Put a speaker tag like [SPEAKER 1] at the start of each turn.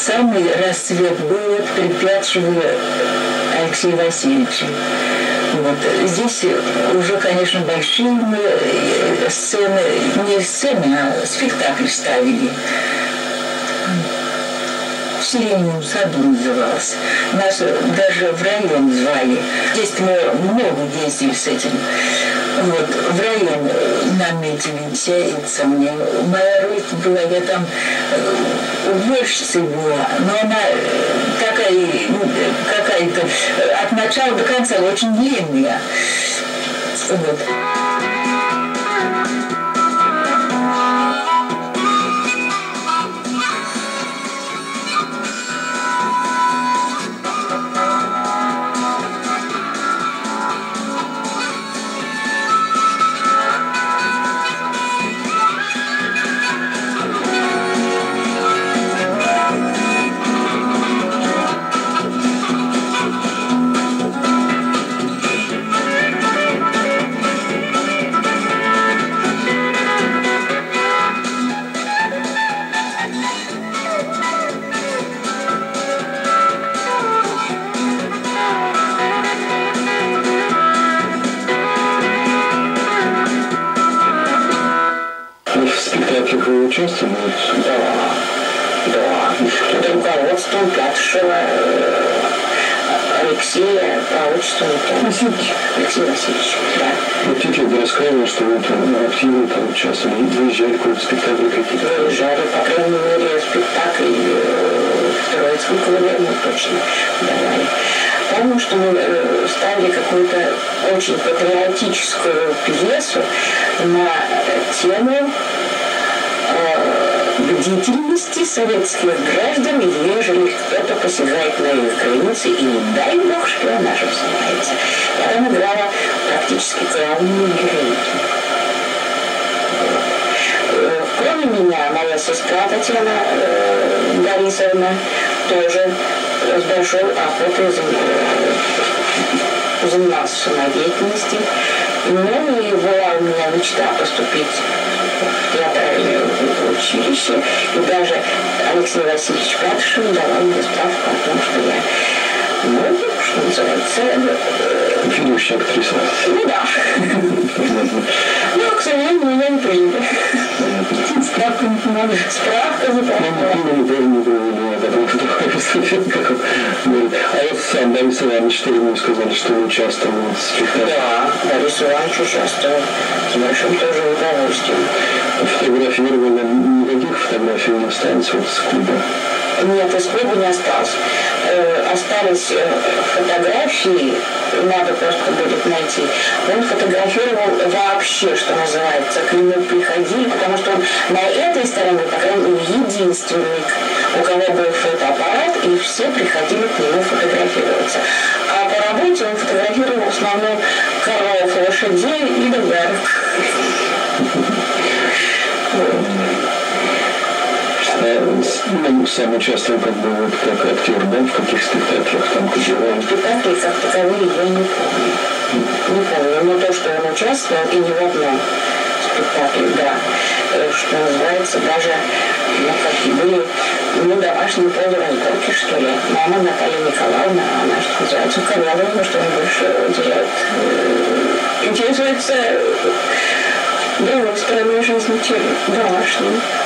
[SPEAKER 1] самый расцвет был при Пятшеве Алексея Васильевича. Вот. Здесь уже, конечно, большие сцены, не сцены, а спектакль ставили. В Сиреневом саду назывался. Нас даже в район звали. Здесь мы много ездили с этим. Вот, в район наметились, и мне. Моя родина была, я там уборщицей была, но она такая, какая-то от начала до конца очень длинная. Вот. Да. Руководством Пятшева Алексея по отчеству Алексей Васильевич. Да.
[SPEAKER 2] Вот Титя рассказывал, что вы там активно там участвовали, выезжали куда-то спектакли какие-то.
[SPEAKER 1] Выезжали, по крайней мере, спектакль в Троицком клубе мы точно давали. Помню, что мы ставили какую-то очень патриотическую пьесу на тему бдительности советских граждан, ежели кто-то посягает на их границы, и не дай бог шпионажем занимается. Я там играла практически главную героиню. Кроме меня, моя сестра Татьяна Борисовна тоже с большой охотой занималась самодеятельностью. Ну и была у меня мечта поступить в театральное училище. И даже Алексей Васильевич Пятшев давал мне справку о том, что я, ну, что называется...
[SPEAKER 2] Ведущая актриса.
[SPEAKER 1] Ну да. Но, к сожалению, меня не приняли. Справка не помогла. Справка не помогла.
[SPEAKER 2] А вот сам Борис Иванович, что ему сказали, что вы участвовали в спектакле?
[SPEAKER 1] Да, Борис Иванович участвовал с большим тоже удовольствием.
[SPEAKER 2] Фотографировали, никаких фотографий не останется вот с клуба?
[SPEAKER 1] Нет, из клуба не осталось. Остались фотографии, надо просто будет найти. Он фотографировал вообще, что называется, к нему приходили, потому что он на этой стороне, по крайней мере, единственный, у кого был фотоаппарат, и все приходили к нему фотографироваться. А по работе он фотографировал в основном коров, лошадей и догарок.
[SPEAKER 2] Сам участвовал как бы вот как актер, да, в каких спектаклях там герой?
[SPEAKER 1] Спектакли как таковые я не помню. Не помню, но то, что он участвовал, и не в одном спектакле, да, что называется, даже, ну, какие были, ну, домашние полуразборки, что ли. Мама Наталья Николаевна, она, что называется, указала, что он больше уделяет, интересуется другой стороной жизни, чем домашней.